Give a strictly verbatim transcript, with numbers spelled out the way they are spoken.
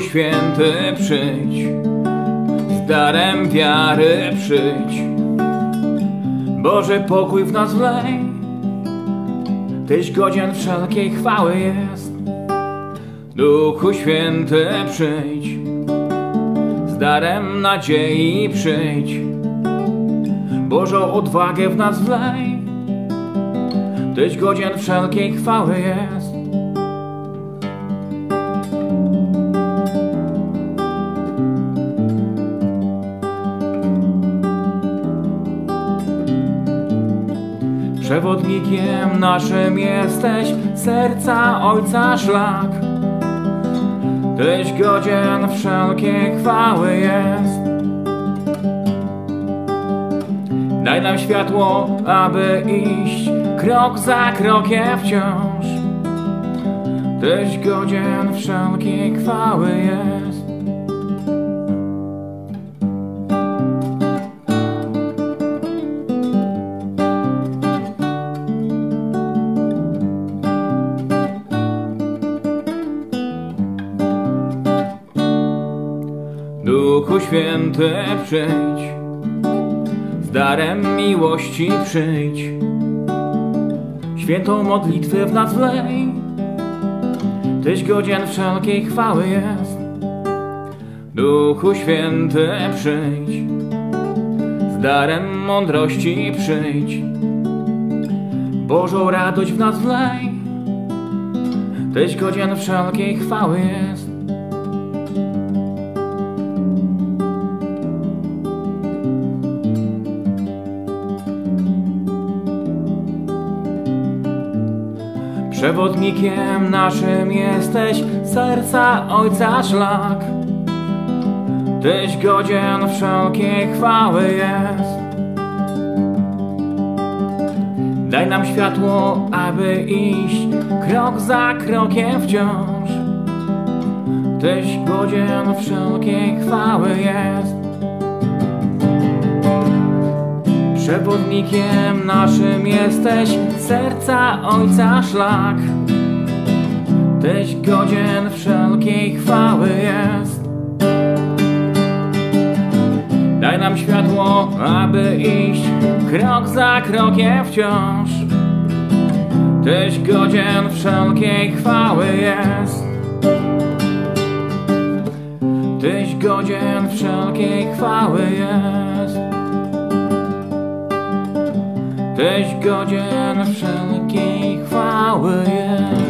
Święty, przyjdź, z darem wiary przyjdź. Boże, pokój w nas wlej, Tyś godzien wszelkiej chwały jest. Duchu Święty, przyjdź, z darem nadziei przyjdź. Bożą odwagę w nas wlej, Tyś godzien wszelkiej chwały jest. Przewodnikiem naszym jesteś, serca Ojca szlak. Tyś godzien wszelkiej chwały jest. Daj nam światło, aby iść krok za krokiem wciąż. Tyś godzien wszelkiej chwały jest. Duchu Święty, przyjdź, z darem miłości przyjdź. Świętą modlitwę w nas wlej, Tyś godzien wszelkiej chwały jest. Duchu Święty, przyjdź, z darem mądrości przyjdź. Bożą radość w nas wlej, Tyś godzien wszelkiej chwały jest. Przewodnikiem naszym jesteś, serca Ojca szlak. Tyś godzien wszelkiej chwały jest. Daj nam światło, aby iść krok za krokiem wciąż. Tyś godzien wszelkiej chwały jest. Przewodnikiem naszym jesteś, serca Ojca szlak. Tyś godzien wszelkiej chwały jest. Daj nam światło, aby iść krok za krokiem wciąż. Tyś godzien wszelkiej chwały jest. Tyś godzien wszelkiej chwały jest. Tyś godzien wszelkiej chwały jest.